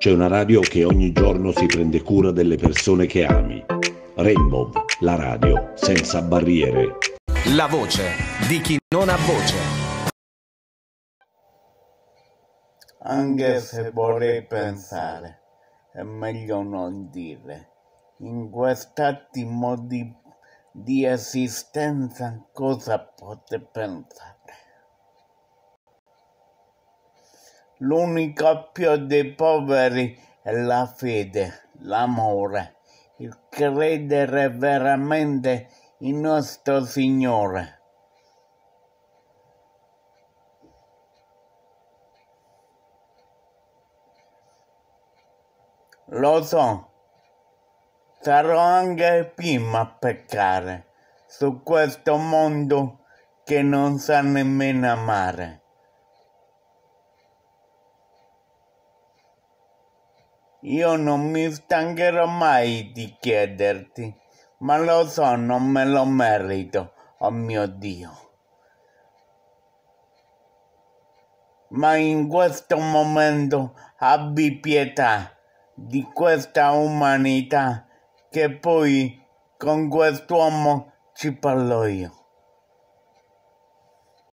C'è una radio che ogni giorno si prende cura delle persone che ami. Rainbow, la radio senza barriere. La voce di chi non ha voce. Anche se vorrei pensare, è meglio non dire. In quest'attimo di esistenza cosa potete pensare? L'unico appio dei poveri è la fede, l'amore, il credere veramente in nostro Signore. Lo so, sarò anche prima a peccare su questo mondo che non sa nemmeno amare. Io non mi stancherò mai di chiederti, ma lo so, non me lo merito, oh mio Dio. Ma in questo momento abbi pietà di questa umanità che poi con quest'uomo ci parlo io.